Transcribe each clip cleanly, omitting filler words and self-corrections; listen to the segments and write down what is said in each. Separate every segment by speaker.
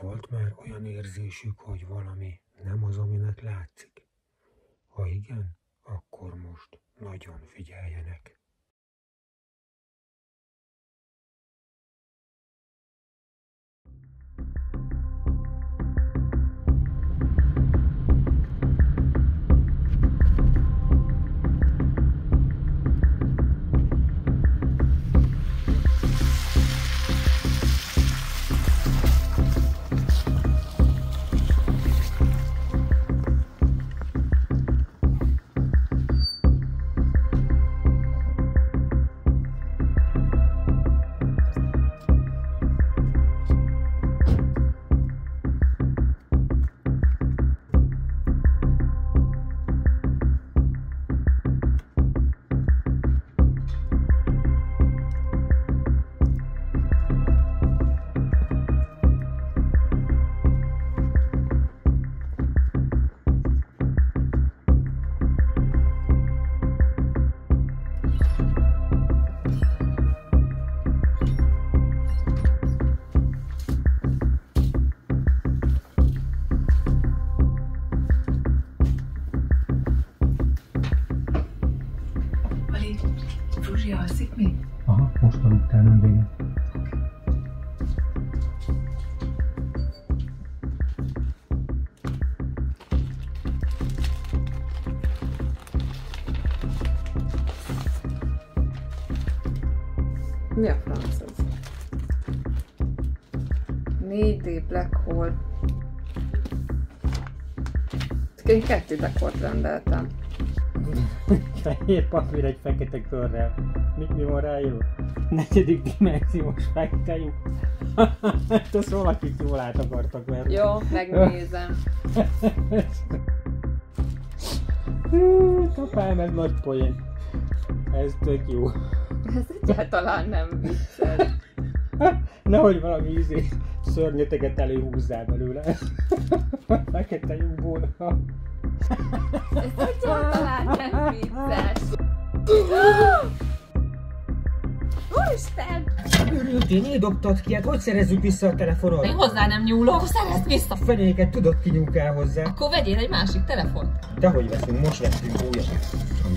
Speaker 1: Volt már olyan érzésük, hogy valami nem az, aminek látszik? Ha igen, akkor most nagyon figyeljenek.
Speaker 2: Zsuzsi alszik még?
Speaker 1: Aha, most aludtál, nem végén.
Speaker 2: Mi a franc ez? 4D Black Hole. Én 2 dekort rendeltem.
Speaker 3: Fehér papír egy fekete körrel. Mi van ráírva? 4. dimenziós fekete lyuk. Hát azt valakit jól át akartak verni.
Speaker 2: Jó, megnézem.
Speaker 3: Apám, ez nagy poén. Ez tök jó.
Speaker 2: Ez egyáltalán nem vicces.
Speaker 3: Nehogy valami szörnyeteget előhúzzál belőle. Fekete lyukból.
Speaker 2: Ez egyáltalán nem vicces. Úristen!
Speaker 4: Örültél, miért dobtad ki? Hát hogy szerezzük vissza a telefonot?
Speaker 5: Én hozzá nem nyúlok, szerezd vissza!
Speaker 4: Fenéket tudod, ki nyúlkál hozzá.
Speaker 5: Akkor vegyél egy másik telefont.
Speaker 4: Dehogy veszünk, most vettünk újat.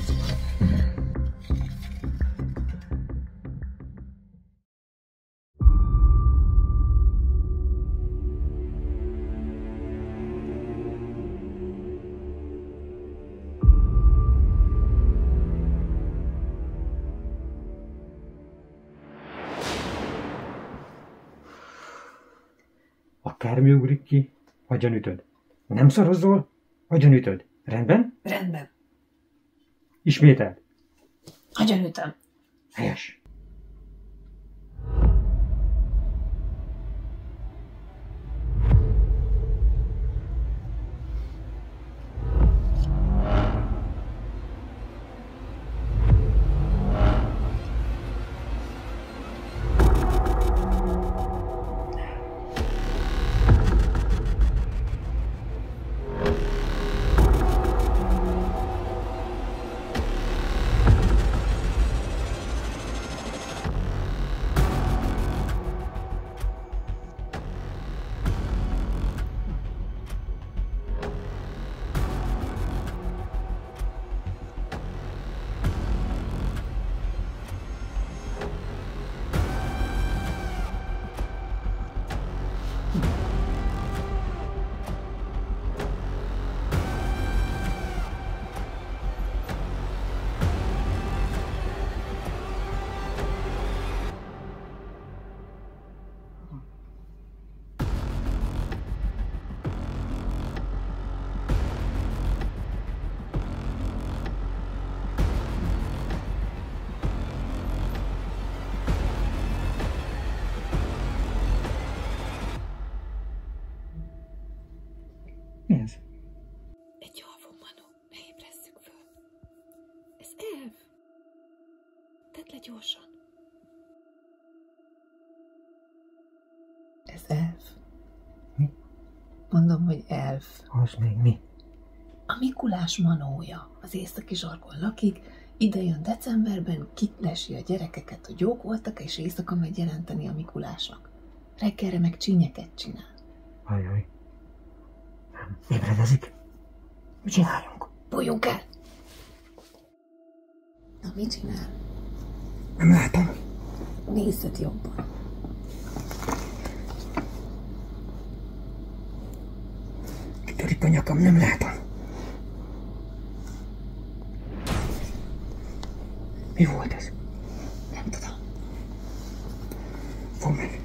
Speaker 1: Akármi ugrik ki, agyonütöd. Nem szarozol, agyonütöd. Rendben?
Speaker 5: Rendben.
Speaker 1: Ismételd.
Speaker 5: Agyonütöm.
Speaker 1: Helyes. Mi ez?
Speaker 5: Egy alvó manó, ne ébresszük föl. Ez elf. Tedd le gyorsan.
Speaker 2: Ez elf.
Speaker 1: Mi?
Speaker 2: Mondom, hogy elf.
Speaker 1: Az még mi?
Speaker 2: A Mikulás manója az északi zsargon lakik, ide jön decemberben, kitlesi a gyerekeket, hogy jók voltak, és éjszaka megy jelenteni a Mikulásnak. Reggelre meg csínyeket csinál.
Speaker 1: Ajaj. Nem, ébredezik. Mit csináljunk?
Speaker 2: Bújjunk el! Na, mit csinál?
Speaker 1: Nem látom.
Speaker 2: Nézzed jobban.
Speaker 1: Kitörik a nyakam, nem látom. Mi volt ez?
Speaker 2: Nem tudom.
Speaker 1: Fogd meg.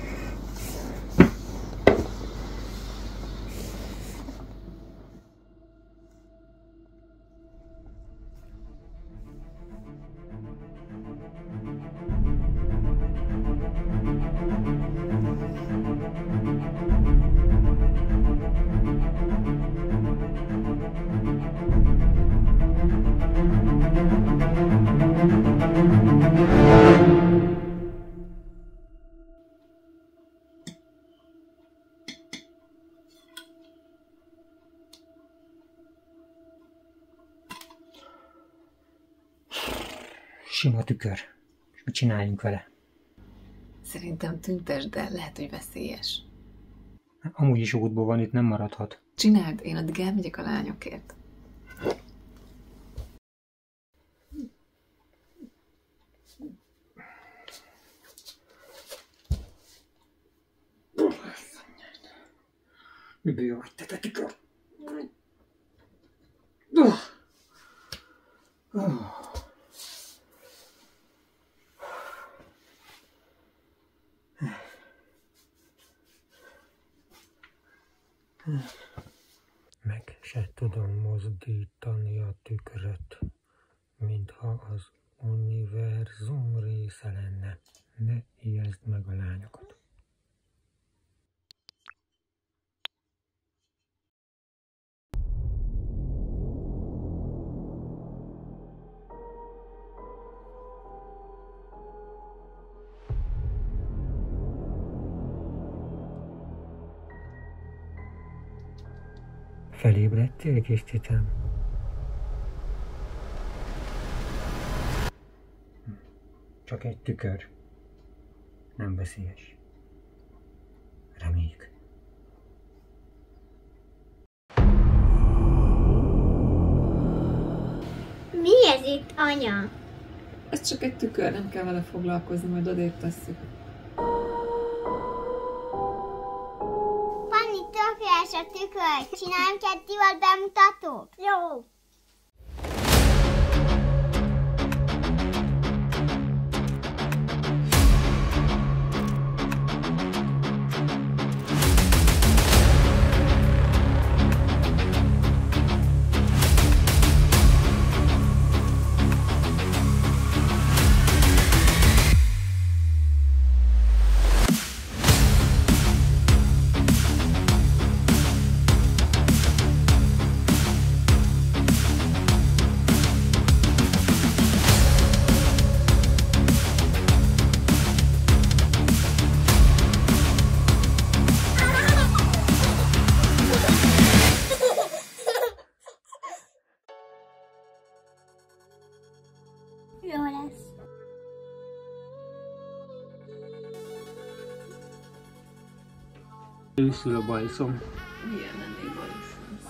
Speaker 1: Sima tükör. És mit csináljunk vele?
Speaker 2: Szerintem tüntesd el, lehet, hogy veszélyes.
Speaker 3: Amúgy is útból van, itt nem maradhat.
Speaker 2: Csináld, én addig elmegyek a lányokért.
Speaker 1: Miben jó, hogy te tükör? Meg se tudom mozdítani a tükröt, mintha az univerzum része lenne. Ne ijeszd meg a lányokat. Felébredtél, kis cicám? Csak egy tükör. Nem veszélyes. Reméljük.
Speaker 6: Mi ez itt, anya?
Speaker 2: Ez csak egy tükör, nem kell vele foglalkozni, majd odébb tesszük.
Speaker 6: Panni, tökéletes a tükör. Csináljunk egy divat bemutatót? Jó. Jó lesz.
Speaker 3: Őszül a bajszom.
Speaker 2: Milyen lennék bajszom?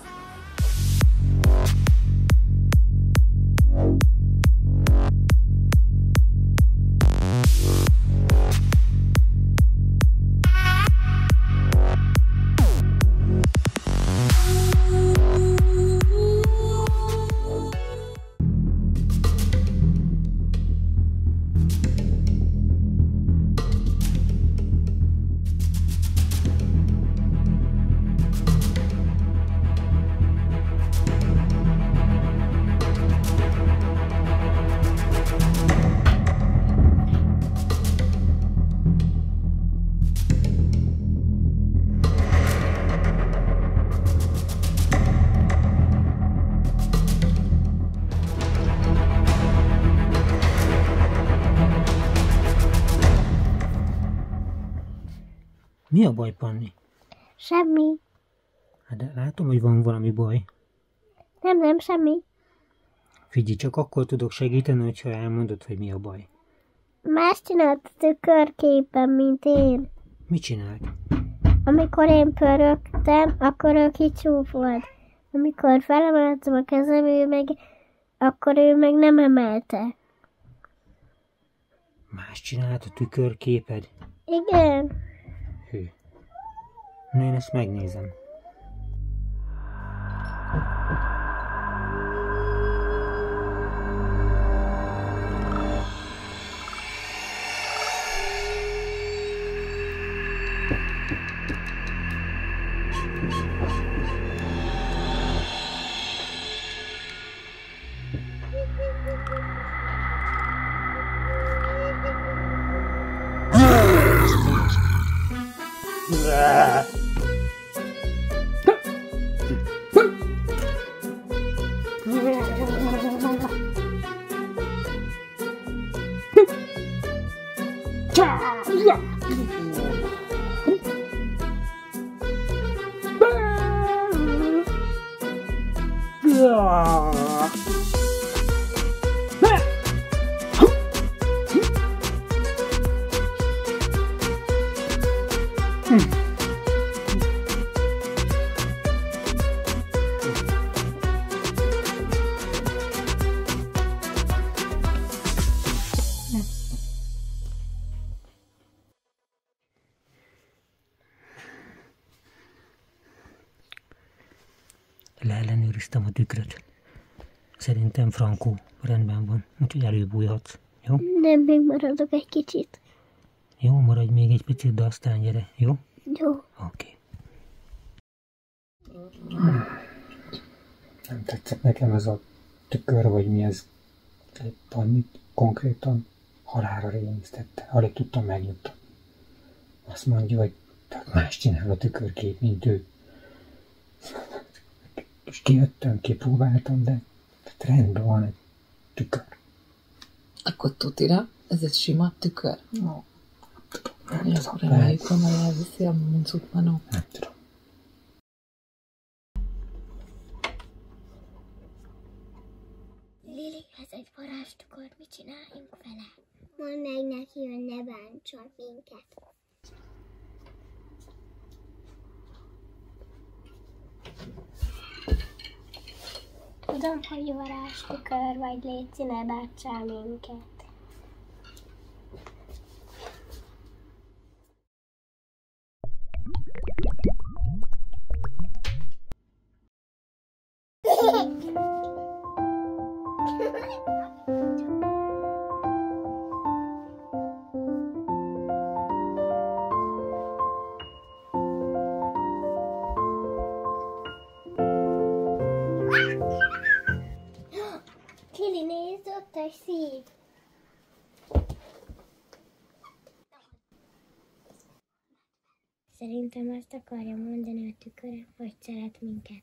Speaker 1: Mi a baj, Panni?
Speaker 6: Semmi.
Speaker 1: Hát de látom, hogy van valami baj.
Speaker 6: Nem, semmi.
Speaker 1: Figyelj, csak akkor tudok segíteni, hogyha elmondod, hogy mi a baj.
Speaker 6: Más csinált a tükörképen, mint én.
Speaker 1: Mit csinált?
Speaker 6: Amikor én pörögtem, akkor ő kicsúf volt. Amikor felemeltem a kezem, akkor ő meg nem emelte.
Speaker 3: Más csinált a tükörképed?
Speaker 6: Igen.
Speaker 3: Hű. Na, én ezt megnézem. Leellenőriztem a tükröt. Szerintem frankó, rendben van, úgyhogy előbújhatsz. Jó?
Speaker 6: Nem, még maradok egy kicsit.
Speaker 3: Jó, maradj még egy picit, de aztán gyere, jó?
Speaker 6: Jó.
Speaker 3: Oké.
Speaker 1: Nem tetszett nekem ez a tükör, vagy mi ez. Pannit konkrétan halálra rémisztette. Alig tudtam megnyugtatni. Azt mondja, hogy más csinál a tükörkép, mint ő. És kijöttem, kipróbáltam, de rendben van egy tükör.
Speaker 2: Akkor tutira, ez egy sima tükör?
Speaker 1: No.
Speaker 2: Reméljük, hogy majd elviszi a muncut, Manó.
Speaker 1: Nem tudom.
Speaker 6: Lili, ez egy varázstükör, mit csináljunk vele? Mondd meg neki, hogy ne bántson minket. Tudom, hogy varázstükör vagy, légy, ne bántsál minket. Kili, nézd, ott egy szív. Szerintem azt akarja mondani a tükör, hogy szeret minket.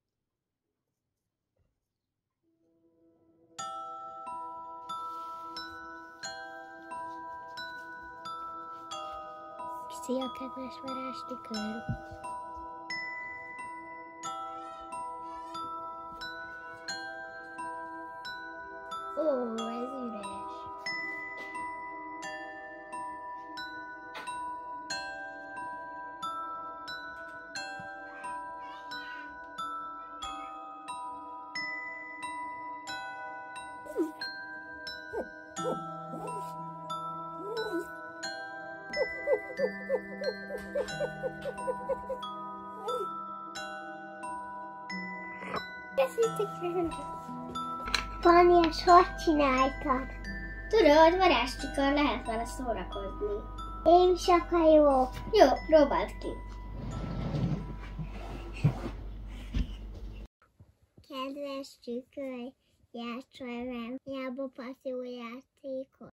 Speaker 6: Szia, kedves varázstükör! Ó, ez üres. Fanni, és hogy csináltad? Tudod, varázstükör, lehet vele szórakozni. Én is akarok. Jó, próbáld ki. Kedves tükör, játszol velem, jábopaszó játékot.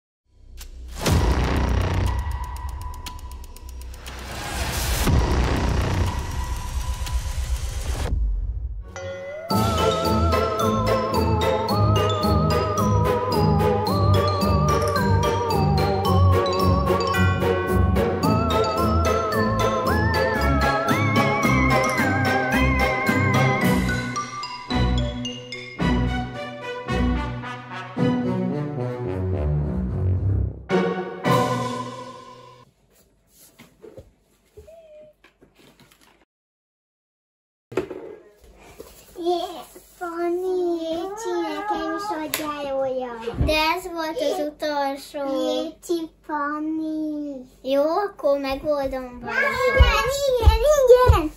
Speaker 6: ez volt az utolsó. Léci, Fanni. Jó, akkor megoldom valahogy. Igen.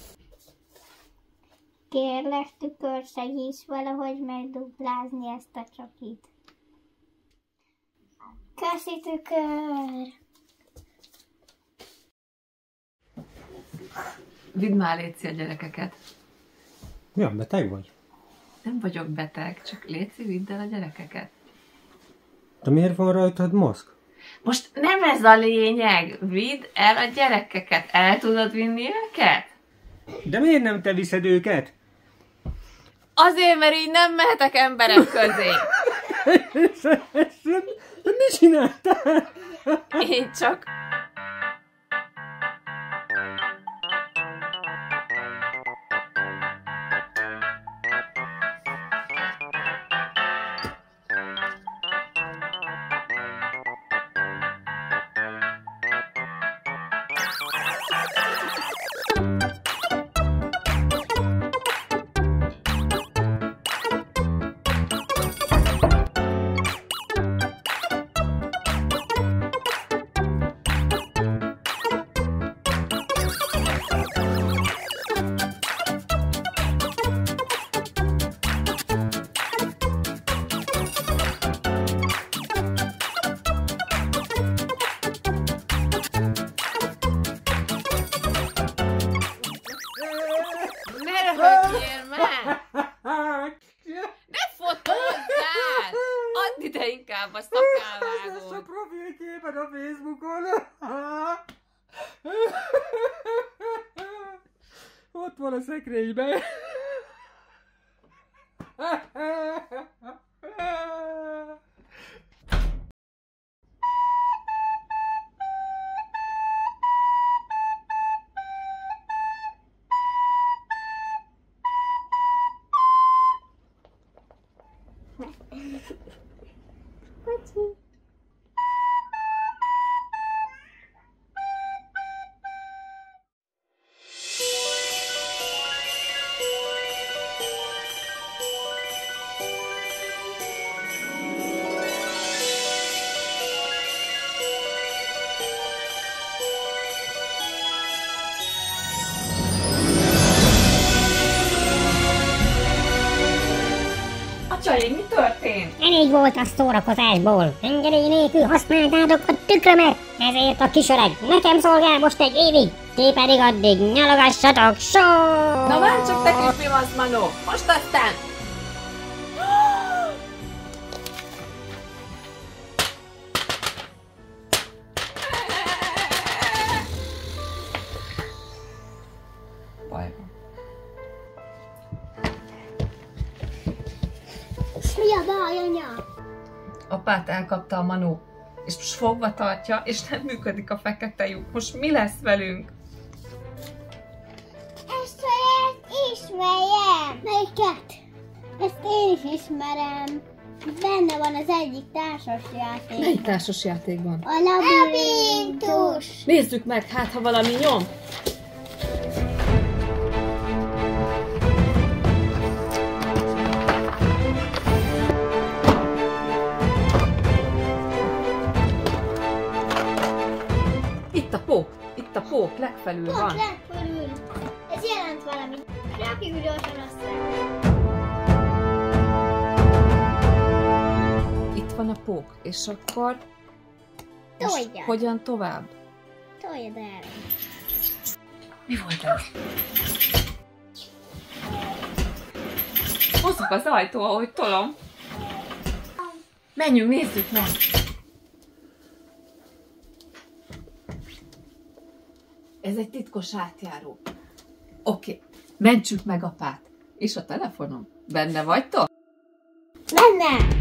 Speaker 6: Kérlek, tükör, segíts valahogy megduplázni ezt a csokit. Köszi, tükör.
Speaker 2: Vidd már, Léci, a gyerekeket.
Speaker 3: Ja, beteg vagy?
Speaker 2: Nem vagyok beteg, csak Léci, vidd el a gyerekeket.
Speaker 3: De miért van rajtad maszk?
Speaker 2: Most nem ez a lényeg. Vidd el a gyerekeket. El tudod vinni őket?
Speaker 3: De miért nem te viszed őket?
Speaker 2: Azért, mert így nem mehetek emberek közé.
Speaker 3: Mit csináltál?
Speaker 2: Én csak... Inkább a szakálvágón.
Speaker 3: Ez a profilképen a Facebookon. Ott van a szekrényben.
Speaker 2: Atyaim, mi történt?
Speaker 7: Elég volt a szórakozásból. Engedély nélkül használtátok a tükrömet, ezért a kisöreg nekem szolgál most egy évig. Ti pedig addig nyalogassatok, só!
Speaker 2: Na már csak te kis pimasz, Manó! Most aztán! Baj van.
Speaker 6: Mi a baj, anya?
Speaker 2: Apát elkapta a Manó, és most fogva tartja, és nem működik a fekete lyuk. Most mi lesz velünk?
Speaker 6: Ezt olyat ismerjem! Melyiket? Ezt én is ismerem. Benne van az egyik társasjáték.
Speaker 2: Melyik társasjátékban?
Speaker 6: A labirintus.
Speaker 2: Nézzük meg, hát ha valami nyom. Itt a pók, legfelül
Speaker 6: Pont
Speaker 2: van.
Speaker 6: legfelül. Ez jelent valamit. Rakjuk gyorsan össze.
Speaker 2: Itt van a pók, és akkor...
Speaker 6: Toljad.
Speaker 2: Hogyan tovább?
Speaker 6: Toljad el.
Speaker 2: Mi volt ez? Hozzuk az ajtó, ahogy tolom. Menjünk, nézzük meg! Ez egy titkos átjáró. Oké, mentsük meg apát. És a telefonom? Benne vagytok?
Speaker 6: Benne!